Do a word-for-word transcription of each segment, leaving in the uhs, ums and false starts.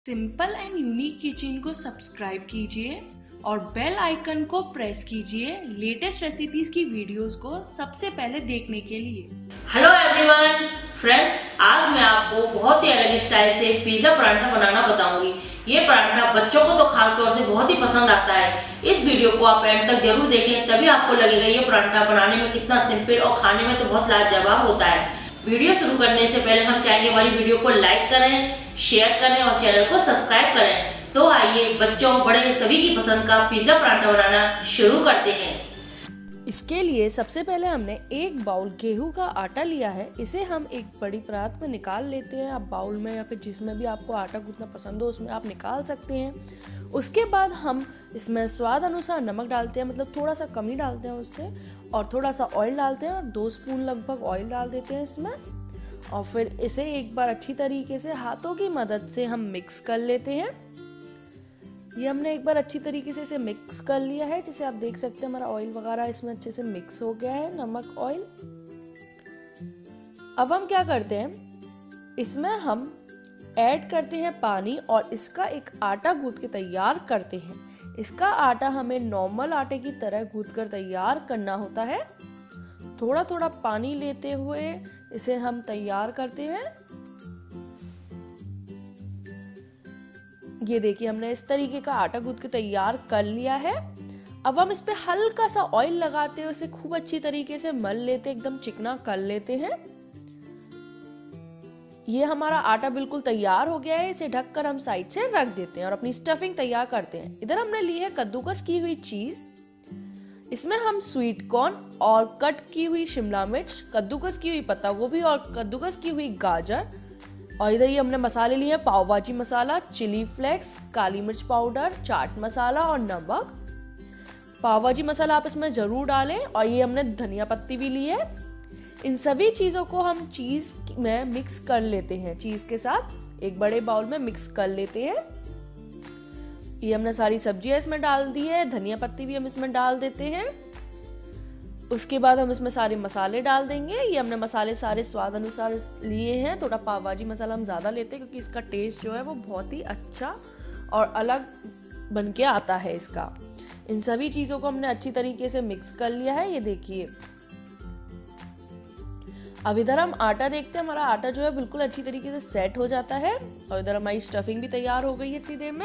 Simple and unique kitchen को subscribe कीजिए और बेल आइकन को प्रेस कीजिए लेटेस्ट रेसिपीज की वीडियोस को सबसे पहले देखने के लिए। हेलो एवरीवन फ्रेंड्स, आज मैं आपको बहुत ही अलग स्टाइल से पिज्जा पराठा बनाना बताऊंगी। ये पराठा बच्चों को तो खास तौर से बहुत ही पसंद आता है। इस वीडियो को आप एंड तक जरूर देखें, तभी आपको लगेगा ये पराठा बनाने में कितना सिंपल और खाने में तो बहुत लाजवाब होता है। वीडियो शुरू करने से पहले हम चाहेंगे हमारी वीडियो को लाइक करें, शेयर करें और चैनल को सब्सक्राइब करें। तो आइए बच्चों बड़े सभी की पसंद का पिज्जा पराठा बनाना शुरू करते हैं। इसके लिए सबसे पहले हमने एक बाउल गेहूं का आटा लिया है। इसे हम एक बड़ी परात में निकाल लेते हैं। आप बाउल में या फिर जिसमें भी आपको आटा गूंथना पसंद हो उसमें आप निकाल सकते हैं। उसके बाद हम इसमें स्वाद अनुसार नमक डालते हैं, मतलब थोड़ा सा कम ही डालते हैं उससे, और थोड़ा सा ऑयल डालते हैं, दो स्पून लगभग ऑयल डाल देते हैं इसमें। और फिर इसे एक बार अच्छी तरीके से हाथों की मदद से हम मिक्स कर लेते हैं। ये हमने एक बार अच्छी तरीके से इसे मिक्स कर लिया है। जैसे आप देख सकते हैं हमारा ऑयल वगैरह इसमें अच्छे से मिक्स हो गया है, नमक ऑयल। अब हम क्या करते हैं, इसमें हम ऐड करते हैं पानी और इसका एक आटा गूंथ के तैयार करते हैं। इसका आटा हमें नॉर्मल आटे की तरह गूंथ कर तैयार करना होता है। थोड़ा थोड़ा पानी लेते हुए इसे हम तैयार करते हैं। ये देखिए हमने इस तरीके का आटा गूंथ के तैयार कर लिया है। अब हम इस पे हल्का सा ऑयल लगाते हुए इसे खूब अच्छी तरीके से मल लेते, एकदम चिकना कर लेते हैं। ये हमारा आटा बिल्कुल तैयार हो गया है। इसे ढककर हम साइड से रख देते हैं और अपनी स्टफिंग तैयार करते हैं। इधर हमने ली है कद्दूकस की हुई चीज। इसमें हम स्वीट कॉर्न और कट की हुई शिमला मिर्च, कद्दूकस की हुई पत्ता गोभी और कद्दूकस की हुई गाजर, और इधर ये हमने मसाले लिए हैं पाव भाजी मसाला, चिली फ्लेक्स, काली मिर्च पाउडर, चाट मसाला और नमक। पाव भाजी मसाला आप इसमें जरूर डालें। और ये हमने धनिया पत्ती भी ली है। इन सभी चीजों को हम चीज में मिक्स कर लेते हैं। चीज के साथ एक बड़े बाउल में मिक्स कर लेते हैं। ये हमने सारी सब्जियां इसमें डाल दी है, धनिया पत्ती भी हम इसमें डाल देते हैं। उसके बाद हम इसमें सारे मसाले डाल देंगे। ये हमने मसाले सारे स्वाद अनुसार लिए हैं। थोड़ा पाव भाजी मसाला हम ज़्यादा लेते हैं क्योंकि इसका टेस्ट जो है वो बहुत ही अच्छा और अलग बन के आता है इसका। इन सभी चीज़ों को हमने अच्छी तरीके से मिक्स कर लिया है। ये देखिए अब इधर हम आटा देखते हैं। हमारा आटा जो है बिल्कुल अच्छी तरीके से सेट हो जाता है और इधर हमारी स्टफिंग भी तैयार हो गई है इतनी देर में।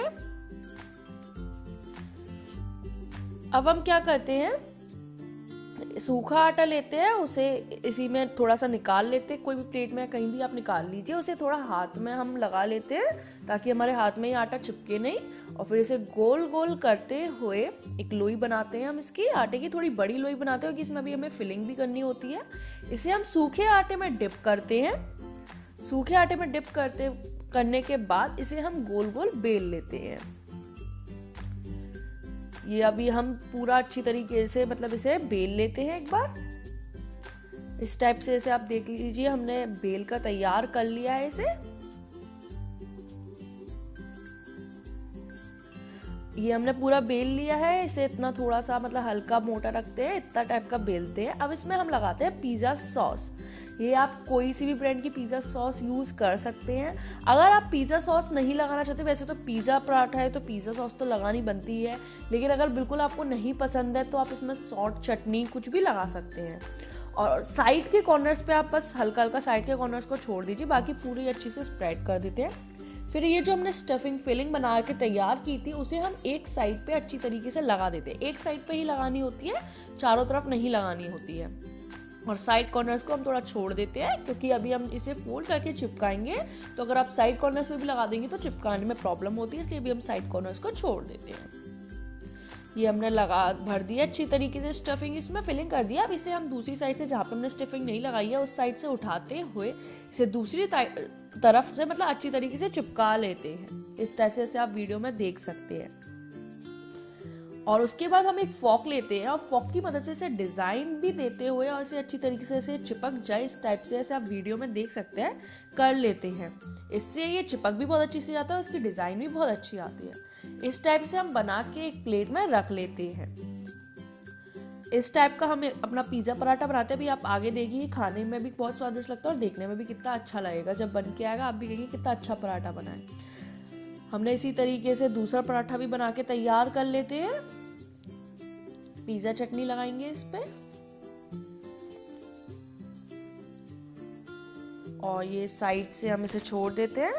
अब हम क्या करते हैं, सूखा आटा लेते हैं, उसे इसी में थोड़ा सा निकाल लेते हैं। कोई भी प्लेट में कहीं भी आप निकाल लीजिए। उसे थोड़ा हाथ में हम लगा लेते हैं ताकि हमारे हाथ में ये आटा चिपके नहीं। और फिर इसे गोल गोल करते हुए एक लोई बनाते हैं हम इसकी। आटे की थोड़ी बड़ी लोई बनाते हैं क्योंकि इसमें भी हमें फिलिंग भी करनी होती है। इसे हम सूखे आटे में डिप करते हैं। सूखे आटे में डिप करते करने के बाद इसे हम गोल गोल बेल लेते हैं। ये अभी हम पूरा अच्छी तरीके से मतलब इसे बेल लेते हैं एक बार। इस टाइप से इसे आप देख लीजिए हमने बेल का तैयार कर लिया है इसे। ये हमने पूरा बेल लिया है। इसे इतना थोड़ा सा मतलब हल्का मोटा रखते हैं, इतना टाइप का बेलते हैं। अब इसमें हम लगाते हैं पिज्जा सॉस। ये आप कोई सी भी ब्रांड की पिज्जा सॉस यूज कर सकते हैं। अगर आप पिज्जा सॉस नहीं लगाना चाहते, वैसे तो पिज्जा पराठा है तो पिज्जा सॉस तो लगानी बनती है, लेकिन अगर बिल्कुल आपको नहीं पसंद है तो आप इसमें सॉल्ट चटनी कुछ भी लगा सकते हैं। और साइड के कॉर्नर्स पे आप बस हल्का हल्का साइड के कॉर्नर्स को छोड़ दीजिए, बाकी पूरी अच्छी से स्प्रेड कर देते हैं। फिर ये जो हमने स्टफिंग फिलिंग बना के तैयार की थी उसे हम एक साइड पे अच्छी तरीके से लगा देते हैं। एक साइड पे ही लगानी होती है, चारों तरफ नहीं लगानी होती है। और साइड कॉर्नर्स को हम थोड़ा छोड़ देते हैं क्योंकि अभी हम इसे फोल्ड करके चिपकाएंगे, तो अगर आप साइड कॉर्नर्स में भी लगा देंगे तो चिपकाने में प्रॉब्लम होती है, इसलिए अभी हम साइड कॉर्नर्स को छोड़ देते हैं। ये हमने लगा भर दिया अच्छी तरीके से स्टफिंग, इसमें फिलिंग कर दिया। अब इसे हम दूसरी साइड से जहाँ पे हमने स्टफिंग नहीं लगाई है उस साइड से उठाते हुए इसे दूसरी तरफ से मतलब अच्छी तरीके से चिपका लेते हैं। इस टाइप से इसे आप वीडियो में देख सकते हैं। और उसके बाद हम एक फॉक लेते हैं और फॉक की मदद से इसे डिजाइन भी देते हुए और इसे अच्छी तरीके से इसे चिपक जाए इस टाइप से, ऐसे आप वीडियो में देख सकते हैं, कर लेते हैं। इससे ये चिपक भी बहुत अच्छी से जाता है, उसकी डिजाइन भी बहुत अच्छी आती है। इस टाइप से हम बना के एक प्लेट में रख लेते हैं। इस टाइप का हम अपना पिज्जा पराठा बनाते हैं। अभी आप आगे देखिए, खाने में भी बहुत स्वादिष्ट लगता है और देखने में भी कितना अच्छा लगेगा। जब बन के आएगा आप भी कहेंगे कितना अच्छा पराठा बना है। हमने इसी तरीके से दूसरा पराठा भी बना के तैयार कर लेते हैं। पिज्जा चटनी लगाएंगे इस पे और ये साइड से हम इसे छोड़ देते हैं।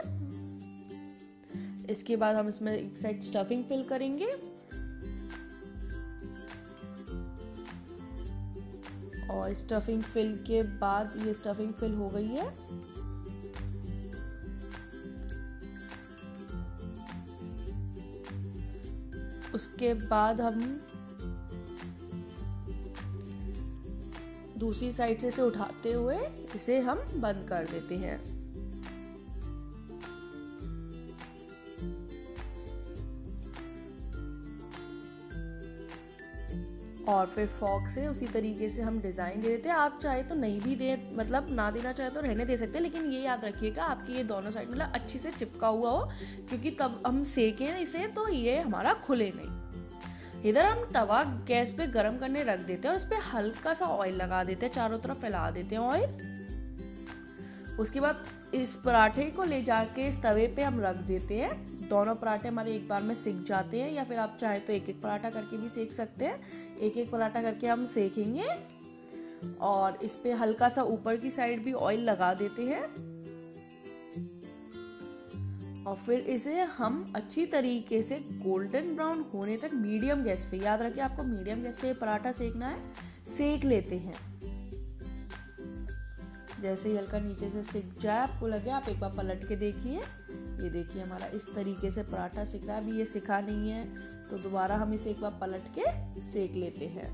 इसके बाद हम इसमें एक साइड स्टफिंग फिल करेंगे और स्टफिंग फिल के बाद ये स्टफिंग फिल हो गई है। उसके बाद हम दूसरी साइड से इसे उठाते हुए इसे हम बंद कर देते हैं और फिर फॉक से उसी तरीके से हम डिजाइन दे देते हैं। आप चाहे तो नहीं भी दे, मतलब ना देना चाहे तो रहने दे सकते हैं, लेकिन ये याद रखिएगा आपकी ये दोनों साइड मतलब अच्छी से चिपका हुआ हो, क्योंकि तब हम सेकें इसे तो ये हमारा खुले नहीं। इधर हम तवा गैस पे गरम करने रख देते हैं और इस पे हल्का सा ऑयल लगा देते हैं, चारों तरफ फैला देते हैं ऑयल। उसके बाद इस पराठे को ले जाके इस तवे पे हम रख देते हैं। दोनों पराठे हमारे एक बार में सिक जाते हैं, या फिर आप चाहे तो एक एक पराठा करके भी सेक सकते हैं। एक एक पराठा करके हम सेकेंगे और इस पे हल्का सा ऊपर की साइड भी ऑयल लगा देते हैं और फिर इसे हम अच्छी तरीके से गोल्डन ब्राउन होने तक मीडियम गैस पे, याद रखिए आपको मीडियम गैस पे पराठा सेकना है, सेक लेते हैं। जैसे ही हल्का नीचे से सिक जाए, आपको लगे, आप एक बार पलट के देखिए। ये देखिए हमारा इस तरीके से पराठा सिक रहा है। अभी ये सिका नहीं है तो दोबारा हम इसे एक बार पलट के सेक लेते हैं।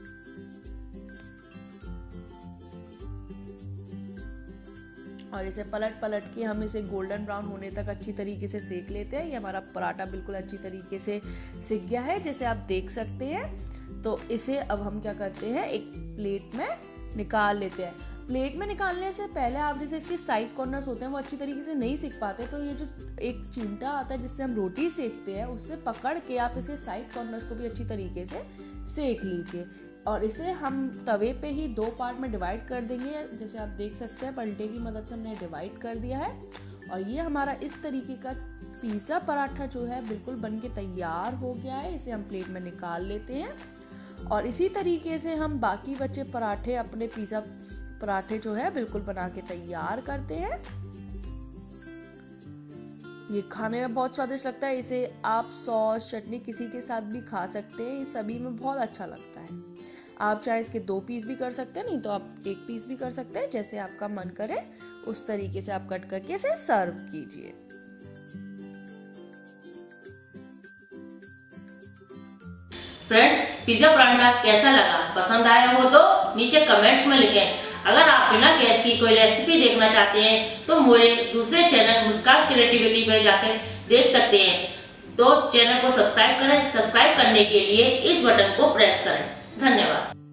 और इसे पलट पलट के हम इसे गोल्डन ब्राउन होने तक अच्छी तरीके से सेक लेते हैं। ये हमारा पराठा बिल्कुल अच्छी तरीके से सिक गया है, जैसे आप देख सकते हैं। तो इसे अब हम क्या करते हैं, एक प्लेट में निकाल लेते हैं। प्लेट में निकालने से पहले आप जैसे इसके साइड कॉर्नर्स होते हैं वो अच्छी तरीके से नहीं सेक पाते, तो ये जो एक चिमटा आता है जिससे हम रोटी सेकते हैं, उससे पकड़ के आप इसके साइड कॉर्नर्स को भी अच्छी तरीके से सेक लीजिए। और इसे हम तवे पे ही दो पार्ट में डिवाइड कर देंगे। जैसे आप देख सकते हैं पलटे की मदद से हमने डिवाइड कर दिया है और ये हमारा इस तरीके का पिज़्ज़ा पराठा जो है बिल्कुल बन के तैयार हो गया है। इसे हम प्लेट में निकाल लेते हैं और इसी तरीके से हम बाकी बचे पराठे, अपने पिज़्ज़ा पराठे जो है बिल्कुल बना के तैयार करते हैं। ये खाने में बहुत स्वादिष्ट लगता है। इसे आप सॉस, चटनी किसी के साथ भी खा सकते हैं। ये सभी में बहुत अच्छा लगता है। आप चाहे इसके दो पीस भी कर सकते हैं, नहीं तो आप एक पीस भी कर सकते हैं। जैसे आपका मन करे उस तरीके से आप कट करके इसे सर्व कीजिए। फ्रेंड्स, पिज्जा पराठा कैसा लगा? पसंद आया हो तो नीचे कमेंट्स में लिखें। अगर आप बिना गैस की कोई रेसिपी देखना चाहते हैं तो मेरे दूसरे चैनल मुस्कान क्रिएटिविटी पे जाकर देख सकते हैं। तो चैनल को सब्सक्राइब करें। सब्सक्राइब करने के लिए इस बटन को प्रेस करें। धन्यवाद।